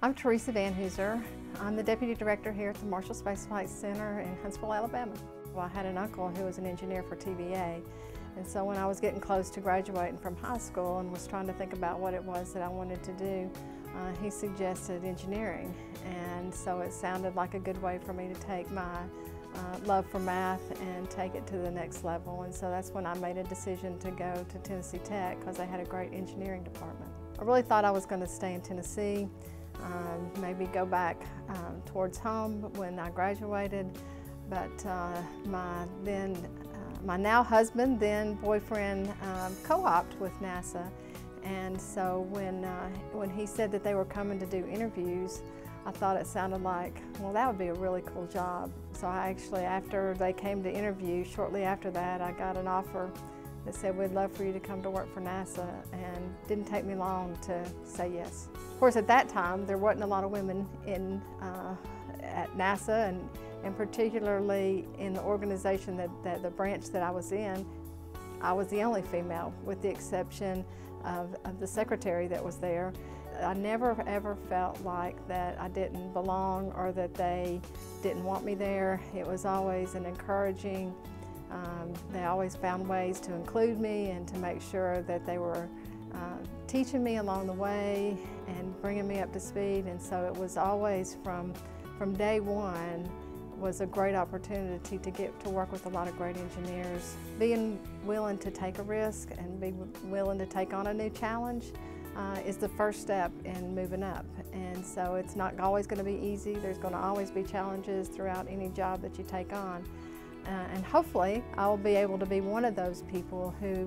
I'm Teresa Vanhooser. I'm the Deputy Director here at the Marshall Space Flight Center in Huntsville, Alabama. Well, I had an uncle who was an engineer for TVA, and so when I was getting close to graduating from high school and was trying to think about what it was that I wanted to do, he suggested engineering, and so it sounded like a good way for me to take my love for math and take it to the next level. And so that's when I made a decision to go to Tennessee Tech because they had a great engineering department. I really thought I was going to stay in Tennessee, maybe go back towards home when I graduated, but my now husband, then boyfriend, co-opted with NASA. And so when he said that they were coming to do interviews, I thought it sounded like, well, that would be a really cool job. So I actually, after they came to interview, shortly after that, I got an offer that said, we'd love for you to come to work for NASA, and it didn't take me long to say yes. Of course, at that time, there wasn't a lot of women at NASA, and particularly in the organization that the branch that I was in, I was the only female, with the exception of the secretary that was there. I never ever felt like that I didn't belong or that they didn't want me there. It was always an encouraging, they always found ways to include me and to make sure that they were teaching me along the way and bringing me up to speed. And so it was always from day one was a great opportunity to get to work with a lot of great engineers. Being willing to take a risk and be willing to take on a new challenge is the first step in moving up. And so it's not always going to be easy. There's going to always be challenges throughout any job that you take on. And hopefully I will be able to be one of those people who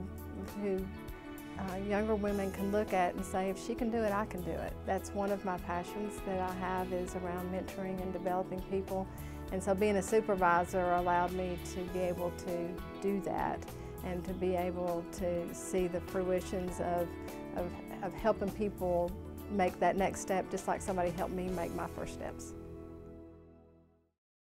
younger women can look at and say, if she can do it, I can do it. That's one of my passions that I have, is around mentoring and developing people. And so being a supervisor allowed me to be able to do that and to be able to see the fruitions of helping people make that next step, just like somebody helped me make my first steps.